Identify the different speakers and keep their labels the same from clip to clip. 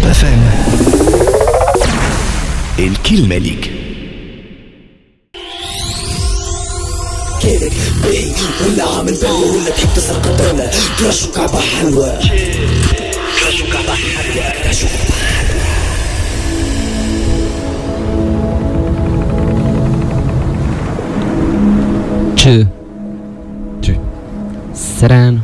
Speaker 1: FM. الكلمة ليك.
Speaker 2: كيفك بي ولا عامل بالي ولا تحب تسرق الدولة؟ كراش وكعبة حلوة، كراش وكعبة حلوة، كراش وكعبة حلوة.
Speaker 3: Tu Sereno.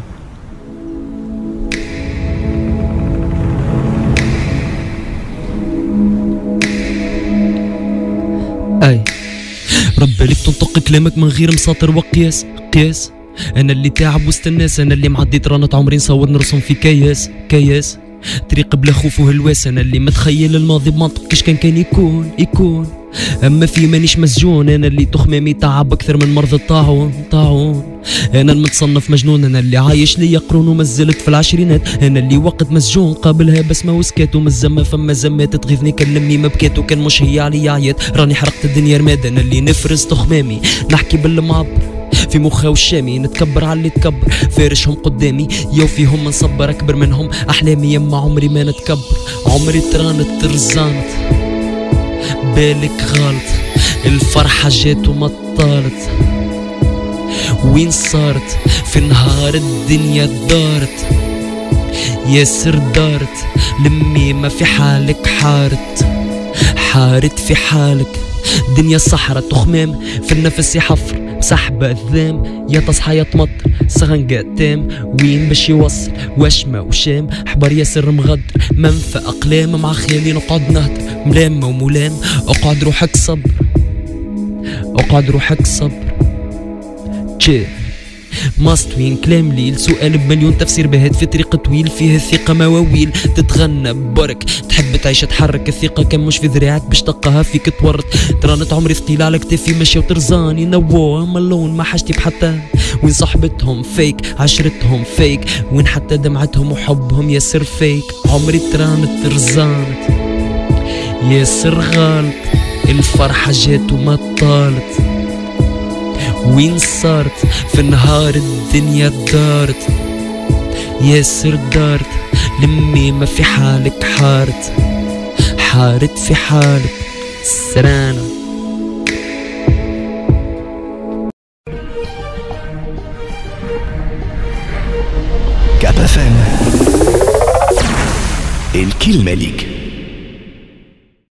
Speaker 3: اي رب لك تنطق كلامك من غير مساطر وقياس قياس. انا اللي تعب وسط الناس، انا اللي معدي رانت عمري نصور نرسم في كياس طريق بلا خوف وهلواس. انا اللي متخيل الماضي بمنطق كيش كان يكون اما في مانيش مسجون. انا اللي تخمامي تعب اكثر من مرض الطاعون. انا المتصنف مجنون، انا اللي عايش ليا قرون وما زلت في العشرينات. انا اللي وقت مسجون قابلها بسمة وسكات ومزمة فما زمات تغيظني كلمني ما بكات وكان مش هي علي عيات. راني حرقت الدنيا رماد، انا اللي نفرز تخمامي نحكي بالمعبر في مخا والشامي، نتكبر على اللي تكبر فارشهم قدامي يو فيهم نصبر اكبر منهم احلامي. يما عمري ما نتكبر، عمري ترانت ترزانت بالك غلط. الفرحة جات وما طالت، وين صارت في نهار الدنيا دارت. ياسر دارت لمي ما في حالك حارت في حالك. دنيا صحرا تخمام في النفس يحفر سحبة الذام، يا تصحى يا تمطر سغنقة تام. وين باش يوصل وشمة وشام، حبر ياسر مغدر منفى أقلام. مع خيالي نقعد نهدر ملام وملام. اقعد روحك صبر ماستوين كلام ليل سؤال بمليون تفسير بهاد في طريق طويل فيه الثقة مواويل تتغنى ببرك. تحب تعيش تحرك الثقة كان مش في ذراعك باش تلقاها فيك تورط. ترانت عمري ثقيل على كتافي ماشي وترزاني نوو ملون ما حاجتي بحتى. وين صحبتهم فيك عشرتهم فيك، وين حتى دمعتهم وحبهم ياسر فيك. عمري ترانت ترزانت ياسر غلط. الفرحة جات وما طالت، وين صارت في نهار الدنيا دارت. ياسر دارت لمي ما في حالك حارت في حالك. سرانة
Speaker 1: كاب FM. الكلمة ليك.